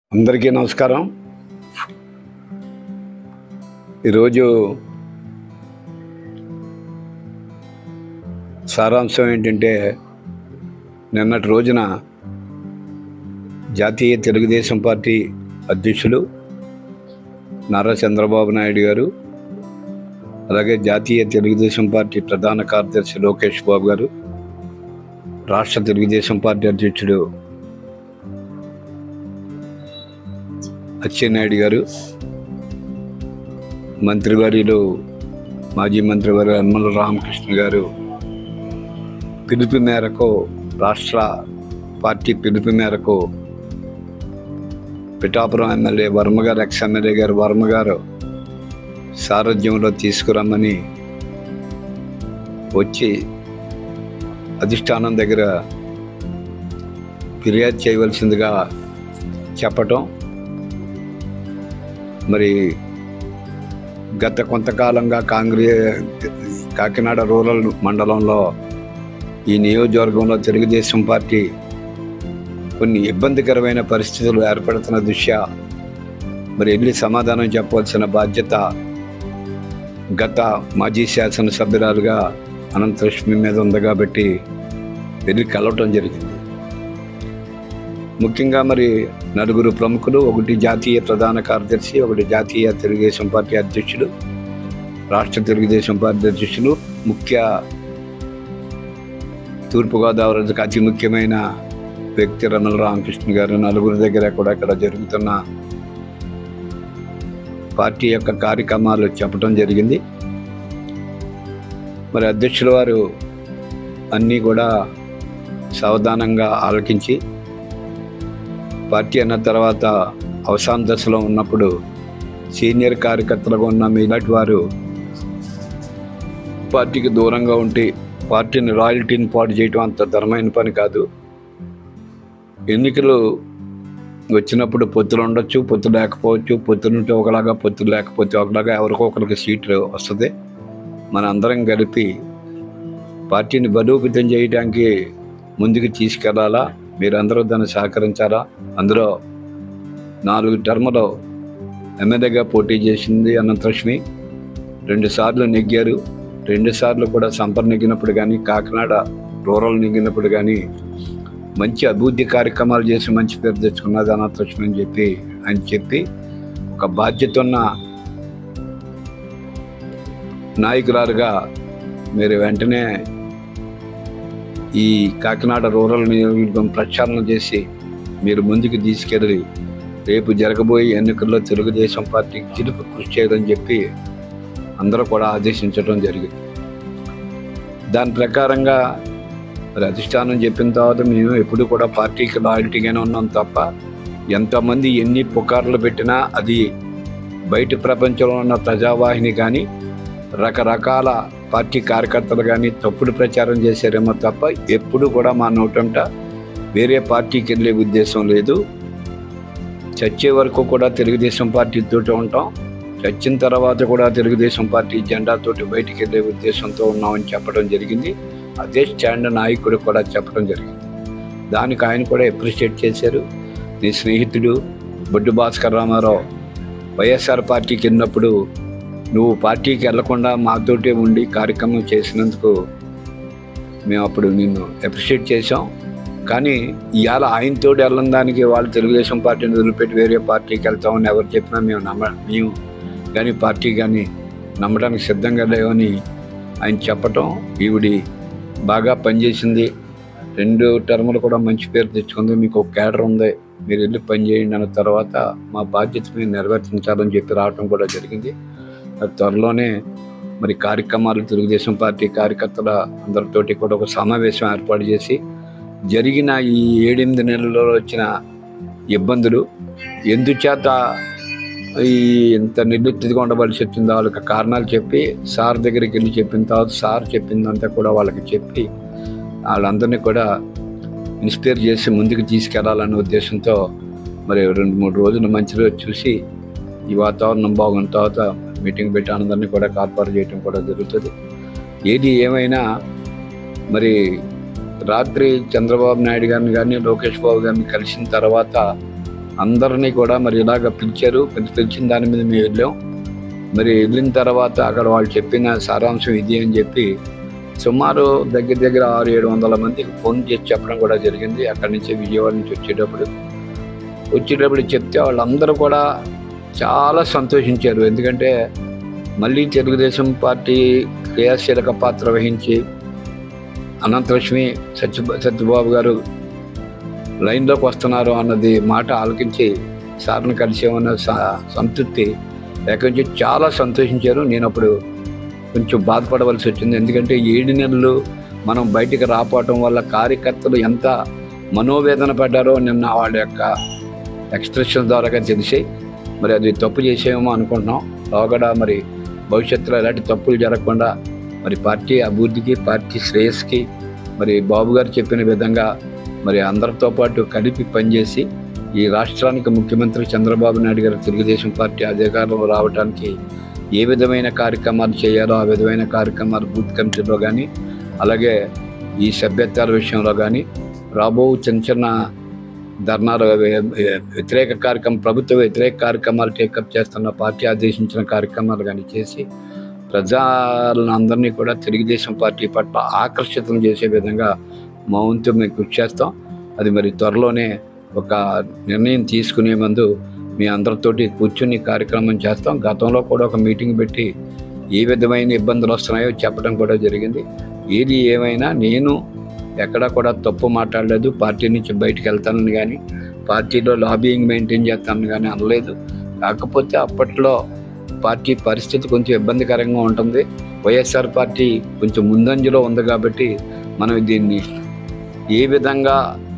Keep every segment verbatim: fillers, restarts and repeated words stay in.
అందరికీ నమస్కారం. ఈరోజు సారాంశం ఏంటంటే, నిన్నటి రోజున జాతీయ తెలుగుదేశం పార్టీ అధ్యక్షులు నారా చంద్రబాబు నాయుడు గారు, అలాగే జాతీయ తెలుగుదేశం పార్టీ ప్రధాన కార్యదర్శి లోకేష్ బాబు గారు, రాష్ట్ర తెలుగుదేశం పార్టీ అధ్యక్షుడు అచ్చెన్నాయుడు గారు, మంత్రివర్యులు మాజీ మంత్రివర్యులు యనమల రామకృష్ణ గారు పిలుపు మేరకు, రాష్ట్ర పార్టీ పిలుపు మేరకు పిఠాపురం ఎమ్మెల్యే వర్మ గారు, ఎక్స్ ఎమ్మెల్యే గారు వర్మ గారు సారథ్యంలో తీసుకురమ్మని వచ్చి అధిష్టానం దగ్గర ఫిర్యాదు చేయవలసిందిగా చెప్పటం. మరి గత కొంతకాలంగా కాంగ్రెస్ కాకినాడ రూరల్ మండలంలో ఈ నియోజకవర్గంలో తెలుగుదేశం పార్టీ కొన్ని ఇబ్బందికరమైన పరిస్థితులు ఏర్పడుతున్న దృష్ట్యా మరి వెళ్ళి సమాధానం చెప్పవలసిన బాధ్యత గత మాజీ శాసనసభ్యురాలుగా అనంతలక్ష్మి మీద ఉంది కాబట్టి వెళ్ళి కలవటం జరిగింది. ముఖ్యంగా మరి నలుగురు ప్రముఖులు, ఒకటి జాతీయ ప్రధాన కార్యదర్శి, ఒకటి జాతీయ తెలుగుదేశం పార్టీ అధ్యక్షుడు, రాష్ట్ర తెలుగుదేశం పార్టీ అధ్యక్షులు, ముఖ్య తూర్పుగోదావరి జిల్లాకు అతి ముఖ్యమైన వ్యక్తి యనమల రామకృష్ణ గారు, నలుగురి దగ్గర కూడా ఇక్కడ జరుగుతున్న పార్టీ యొక్క కార్యక్రమాలు చెప్పడం జరిగింది. మరి అధ్యక్షుల వారు అన్నీ కూడా సావధానంగా ఆలకించి, పార్టీ అన్న తర్వాత అవసాన దశలో ఉన్నప్పుడు సీనియర్ కార్యకర్తలుగా ఉన్న మీలాంటి వారు పార్టీకి దూరంగా ఉండి పార్టీని రాయల్టీని పాటు చేయడం అంత ధర్మైన పని కాదు. ఎన్నికలు వచ్చినప్పుడు పొత్తులు ఉండొచ్చు, పొత్తు లేకపోవచ్చు, పొత్తులుంటే ఒకలాగా, పొత్తులు లేకపోతే ఒకలాగా, ఎవరికో ఒకరికి సీట్లు వస్తుంది. మన అందరం కలిపి పార్టీని బలోపేతం చేయడానికి ముందుకు తీసుకెళ్లాలా. మీరందరూ దాన్ని సహకరించాలా. అందులో నాలుగు టర్ములో ఎమ్మెల్యేగా పోటీ చేసింది అనంతలక్ష్మి. రెండుసార్లు నెగ్గారు. రెండుసార్లు కూడా సంపర్ నెగ్గినప్పుడు కానీ, కాకినాడ రూరల్ నెగ్గినప్పుడు కానీ మంచి అభివృద్ధి కార్యక్రమాలు చేసి మంచి పేరు తెచ్చుకున్నది అనంతలక్ష్మి అని చెప్పి ఆయన చెప్పి, ఒక బాధ్యత ఉన్న నాయకురాలుగా మీరు వెంటనే ఈ కాకినాడ రూరల్ నియోజకవర్గం ప్రచారం చేసి మీరు ముందుకు తీసుకెళ్ళి రేపు జరగబోయే ఎన్నికల్లో తెలుగుదేశం పార్టీకి గెలుపు కృషి చేయాలని చెప్పి అందరూ కూడా ఆదేశించడం జరిగింది. దాని ప్రకారంగా మరి అధిష్టానం చెప్పిన తర్వాత మేము ఎప్పుడు కూడా పార్టీకి లాయల్టీగానే ఉన్నాం తప్ప, ఎంతమంది ఎన్ని పుకార్లు పెట్టినా అది బయట ప్రపంచంలో ఉన్న ప్రజావాహిని కానీ, రకరకాల పార్టీ కార్యకర్తలు కానీ తప్పుడు ప్రచారం చేశారేమో తప్ప ఎప్పుడు కూడా మా నోటంట వేరే పార్టీకి వెళ్ళే ఉద్దేశం లేదు. చచ్చే వరకు కూడా తెలుగుదేశం పార్టీతో ఉంటాం, చచ్చిన తర్వాత కూడా తెలుగుదేశం పార్టీ జెండాతోటి బయటికి వెళ్ళే ఉద్దేశంతో ఉన్నామని చెప్పడం జరిగింది. అదే స్టాండ్ నాయకుడు కూడా చెప్పడం జరిగింది. దానికి ఆయన కూడా అప్రిషియేట్ చేశారు. నీ స్నేహితుడు బొడ్డు భాస్కర్ రామారావు వైఎస్ఆర్ పార్టీకి వెళ్ళినప్పుడు నువ్వు పార్టీకి వెళ్లకుండా మాతోటే ఉండి కార్యక్రమం చేసినందుకు మేము అప్పుడు నిన్ను అప్రిషియేట్ చేసాం. కానీ ఇవాళ ఆయనతో వెళ్ళని దానికి వాళ్ళు తెలుగుదేశం పార్టీని వదిలిపెట్టి వేరే పార్టీకి వెళ్తామని ఎవరు చెప్పినా మేము నమ్మ మేము కానీ పార్టీ కానీ నమ్మడానికి సిద్ధంగా లేవని ఆయన చెప్పటం. ఈవిడి బాగా పనిచేసింది, రెండు టర్ములు కూడా మంచి పేరు తెచ్చుకుంది, మీకు ఒక క్యాడర్ ఉంది, మీరు వెళ్ళి పనిచేయండి అన్న తర్వాత మా బాధ్యత మేము నెరవేర్చించాలని చెప్పి రావటం కూడా జరిగింది. త్వరలోనే మరి కార్యక్రమాలు తెలుగుదేశం పార్టీ కార్యకర్తల అందరితోటి కూడా ఒక సమావేశం ఏర్పాటు చేసి జరిగిన ఈ ఏడెనిమిది నెలల్లో వచ్చిన ఇబ్బందులు ఎందుచేత ఈ ఇంత నిర్లిప్తిగా ఉండవలసి వచ్చిందో వాళ్ళకి కారణాలు చెప్పి సార్ దగ్గరికి వెళ్ళి చెప్పిన తర్వాత సార్ చెప్పిందంతా కూడా వాళ్ళకి చెప్పి వాళ్ళందరినీ కూడా ఇన్స్పైర్ చేసి ముందుకు తీసుకెళ్లాలనే ఉద్దేశంతో మరి రెండు మూడు రోజులు మంచి రోజు చూసి ఈ వాతావరణం బాగున్న తర్వాత మీటింగ్ పెట్టి అందరినీ కూడా కార్పాటు చేయడం కూడా జరుగుతుంది. ఏది ఏమైనా మరి రాత్రి చంద్రబాబు నాయుడు గారిని కానీ లోకేష్ బాబు గారిని కలిసిన తర్వాత అందరినీ కూడా మరి ఇలాగ పిలిచారు. మరి పిలిచిన దాని మీద మేము వెళ్ళాం. మరి వెళ్ళిన తర్వాత అక్కడ వాళ్ళు చెప్పిన సారాంశం ఇది అని చెప్పి సుమారు దగ్గర దగ్గర ఆరు ఏడు వందల మందికి ఫోన్ చేసి చెప్పడం కూడా జరిగింది. అక్కడి నుంచి విజయవాడ నుంచి వచ్చేటప్పుడు వచ్చేటప్పుడు చెప్తే వాళ్ళందరూ కూడా చాలా సంతోషించారు. ఎందుకంటే మళ్ళీ తెలుగుదేశం పార్టీ క్రియాశీలక పాత్ర వహించి అనంతలక్ష్మి సత్య సత్యబాబు గారు లైన్లోకి వస్తున్నారు అన్నది మాట ఆలకించి సార్ని కలిసేమన్న సంతృప్తి లేకపోతే చాలా సంతోషించారు. నేను అప్పుడు కొంచెం బాధపడవలసి వచ్చింది. ఎందుకంటే ఏడు నెలలు మనం బయటికి రాపోవటం వల్ల కార్యకర్తలు ఎంత మనోవేదన పడ్డారో నిన్న వాళ్ళ యొక్క ఎక్స్ప్రెషన్ ద్వారా తెలిసి మరి అది తప్పు చేసేమో అనుకుంటున్నాం. లోగడ మరి భవిష్యత్తులో ఎలాంటి తప్పులు జరగకుండా మరి పార్టీ అభివృద్ధికి పార్టీ శ్రేయస్కి మరి బాబు గారు చెప్పిన విధంగా మరి అందరితో పాటు కలిపి పనిచేసి ఈ రాష్ట్రానికి ముఖ్యమంత్రి చంద్రబాబు నాయుడు గారు తెలుగుదేశం పార్టీ అధికారంలో రావడానికి ఏ విధమైన కార్యక్రమాలు చేయాలో ఆ విధమైన కార్యక్రమాలు బూత్ కమిటీలో కానీ అలాగే ఈ సభ్యత్వాల విషయంలో కానీ రాబో చిన్న చిన్న ధర్నాలు వ్యతిరేక కార్యక్రమం ప్రభుత్వ వ్యతిరేక కార్యక్రమాలు టేకప్ చేస్తున్న పార్టీ ఆదేశించిన కార్యక్రమాలు కానీ చేసి ప్రజలను అందరినీ కూడా తెలుగుదేశం పార్టీ పట్ల ఆకర్షితం చేసే విధంగా మా వంతు మేము కృషి చేస్తాం. అది మరి త్వరలోనే ఒక నిర్ణయం తీసుకునే ముందు మీ అందరితోటి కూర్చుని కార్యక్రమం చేస్తాం. గతంలో కూడా ఒక మీటింగ్ పెట్టి ఏ విధమైన ఇబ్బందులు వస్తున్నాయో చెప్పడం కూడా జరిగింది. ఏది ఏమైనా నేను ఎక్కడా కూడా తప్పు మాట్లాడలేదు. పార్టీ నుంచి బయటకు వెళ్తానని కానీ పార్టీలో లాబియింగ్ మెయింటైన్ చేస్తానని కానీ అనలేదు. కాకపోతే అప్పట్లో పార్టీ పరిస్థితి కొంచెం ఇబ్బందికరంగా ఉంటుంది. వైఎస్ఆర్ పార్టీ కొంచెం ముందంజలో ఉంది కాబట్టి మనం దీన్ని ఏ విధంగా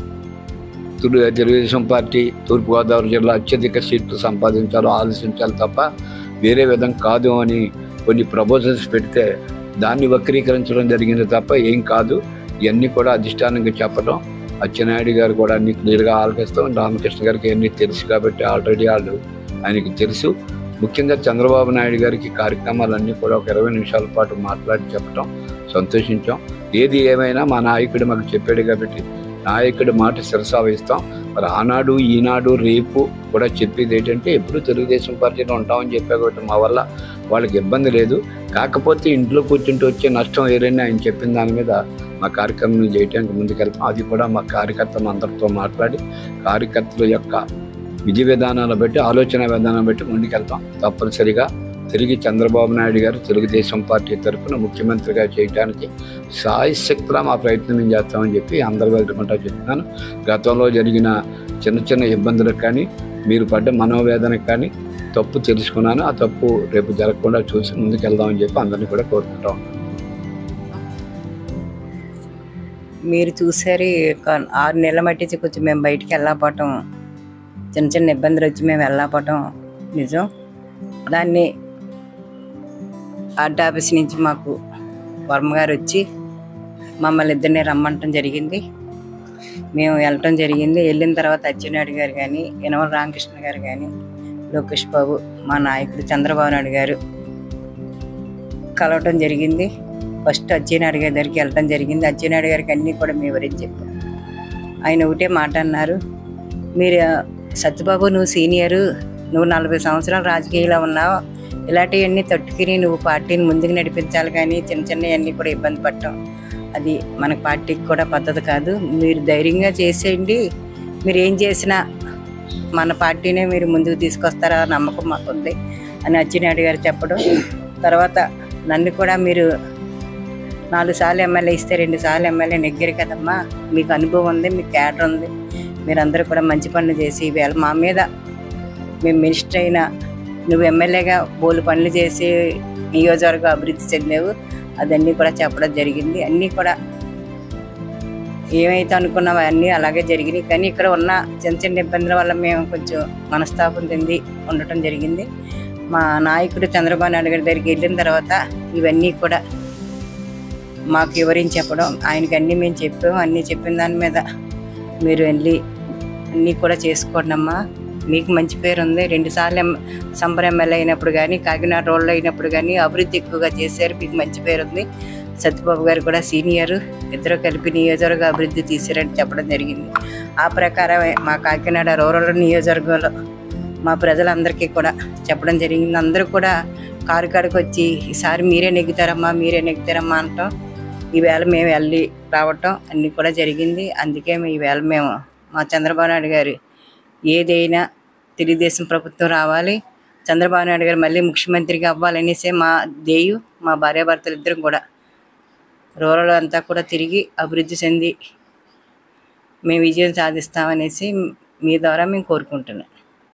తెలుగుదేశం పార్టీ తూర్పుగోదావరి జిల్లా అత్యధిక సీట్లు సంపాదించాలో ఆలోచించాలి తప్ప వేరే విధం కాదు అని కొన్ని ప్రపోజల్స్ పెడితే దాన్ని వక్రీకరించడం జరిగింది తప్ప ఏం కాదు. ఇవన్నీ కూడా అధిష్టానంగా చెప్పడం అచ్చెన్నాయుడు గారు కూడా అన్ని క్లియర్గా ఆలోచిస్తాం. రామకృష్ణ గారికి అన్నీ తెలుసు కాబట్టి ఆల్రెడీ వాళ్ళు ఆయనకి తెలుసు. ముఖ్యంగా చంద్రబాబు నాయుడు గారికి కార్యక్రమాలన్నీ కూడా ఒక ఇరవై నిమిషాల పాటు మాట్లాడి చెప్పడం సంతోషించాం. ఏది ఏమైనా మా నాయకుడు మాకు చెప్పాడు కాబట్టి నాయకుడి మాట శిరసావహిస్తాం. మరి ఆనాడు ఈనాడు రేపు కూడా చెప్పేది ఏంటంటే ఎప్పుడు తెలుగుదేశం పార్టీలో ఉంటామని చెప్పా కాబట్టి మా వల్ల వాళ్ళకి ఇబ్బంది లేదు. కాకపోతే ఇంట్లో కూర్చుంటూ వచ్చే నష్టం ఏదైనా ఆయన చెప్పిన దాని మీద మా కార్యక్రమం చేయడానికి ముందుకెళ్తాం. అది కూడా మా కార్యకర్తలు అందరితో మాట్లాడి కార్యకర్తల యొక్క విధి విధానాలు బట్టి ఆలోచన విధానం బట్టి ముందుకెళ్తాం. తప్పనిసరిగా తిరిగి చంద్రబాబు నాయుడు గారు తెలుగుదేశం పార్టీ తరఫున ముఖ్యమంత్రిగా చేయడానికి సాయశక్తిగా మా ప్రయత్నం మేము చేస్తామని చెప్పి అందరి వెళ్ళకుండా చెప్తున్నాను. గతంలో జరిగిన చిన్న చిన్న ఇబ్బందులకు కానీ మీరు పడ్డ మనోవేదనకు కానీ తప్పు తెలుసుకున్నాను. ఆ తప్పు రేపు జరగకుండా చూసి ముందుకెళ్దామని చెప్పి అందరినీ కూడా కోరుకుంటా ఉన్నాను. మీరు చూసారు ఆరు నెలల మట్టి కొంచెం మేము బయటికి వెళ్ళకపోవటం చిన్న చిన్న ఇబ్బందులు వచ్చి మేము వెళ్ళకపోవటం నిజం. దాన్ని ఆర్ట్ ఆఫీస్ నుంచి మాకు వర్మ గారు వచ్చి మమ్మల్ని ఇద్దరిని రమ్మంటం జరిగింది. మేము వెళ్ళటం జరిగింది. వెళ్ళిన తర్వాత అచ్చెన్నాయుడు గారు కానీ యనమల రామకృష్ణ గారు కానీ లోకేష్ బాబు మా నాయకుడు చంద్రబాబు నాయుడు గారు కలవటం జరిగింది. ఫస్ట్ అచ్చెన్నాయుడు గారి దగ్గరికి వెళ్ళటం జరిగింది. అచ్చెన్నాయుడు గారికి అన్నీ కూడా మేము వివరించి చెప్పాం. ఆయన ఒకటే మాట అన్నారు, మీరు సత్యబాబు నువ్వు సీనియరు, నువ్వు నలభై సంవత్సరాలు రాజకీయాల్లో ఉన్నావు, ఇలాంటివన్నీ తట్టుకుని నువ్వు పార్టీని ముందుకు నడిపించాలి కానీ చిన్న చిన్నవన్నీ కూడా ఇబ్బంది పడటం అది మన పార్టీకి కూడా పద్ధతి కాదు. మీరు ధైర్యంగా చేసేయండి, మీరు ఏం చేసినా మన పార్టీనే మీరు ముందుకు తీసుకొస్తారా నమ్మకం మాకు ఉంది అని అచ్చెన్నాయుడు గారు చెప్పడం. తర్వాత నన్ను కూడా మీరు నాలుగు సార్లు ఎమ్మెల్యే ఇస్తే రెండు సార్లు ఎమ్మెల్యే నెగ్గారు కదమ్మా, మీకు అనుభవం ఉంది, మీకు క్యాడర్ ఉంది, మీరందరూ కూడా మంచి పనులు చేసి ఈవేళ మా మీద మేము మినిస్టర్ అయినా నువ్వు ఎమ్మెల్యేగా బోలు పనులు చేసి నియోజకవర్గం అభివృద్ధి చెందావు అదన్నీ కూడా చెప్పడం జరిగింది. అన్నీ కూడా ఏమైతే అనుకున్నావు అన్నీ అలాగే జరిగినాయి. కానీ ఇక్కడ ఉన్న చిన్న చిన్న ఇబ్బందుల వల్ల మేము కొంచెం మనస్తాపం చెంది ఉండటం జరిగింది. మా నాయకుడు చంద్రబాబు నాయుడు గారి దగ్గరికి వెళ్ళిన తర్వాత ఇవన్నీ కూడా మాకు వివరించి చెప్పడం, ఆయనకి అన్నీ మేము చెప్పాము. అన్నీ చెప్పిన దాని మీద మీరు వెళ్ళి అన్నీ కూడా చేసుకోండి అమ్మా, మీకు మంచి పేరు ఉంది. రెండుసార్లు ఎమ్ సంబర ఎమ్మెల్యే అయినప్పుడు కానీ కాకినాడ రోడ్లో అయినప్పుడు కానీ అభివృద్ధి ఎక్కువగా చేశారు, మీకు మంచి పేరు ఉంది. సత్యబాబు గారు కూడా సీనియరు, ఇద్దరు కలిపి నియోజకవర్గ అభివృద్ధి తీసారని చెప్పడం జరిగింది. ఆ ప్రకారమే మా కాకినాడ రూరల్ నియోజకవర్గంలో మా ప్రజలందరికీ కూడా చెప్పడం జరిగింది. అందరూ కూడా కారు కాడికి వచ్చి ఈసారి మీరే నెగ్గుతారమ్మా మీరే నెగ్గుతారమ్మా అంటాం. ఈవేళ మేము వెళ్ళి రావటం అన్నీ కూడా జరిగింది. అందుకే ఈవేళ మేము మా చంద్రబాబు నాయుడు గారు ఏదైనా తెలుగుదేశం ప్రభుత్వం రావాలి, చంద్రబాబు నాయుడు గారు మళ్ళీ ముఖ్యమంత్రిగా అవ్వాలనేసే మా ధ్యేయం. మా భార్యాభర్తలు ఇద్దరం కూడా రూరల్ అంతా కూడా తిరిగి అభివృద్ధి చెంది మేము విజయం సాధిస్తామనేసి మీ ద్వారా మేము కోరుకుంటున్నాం.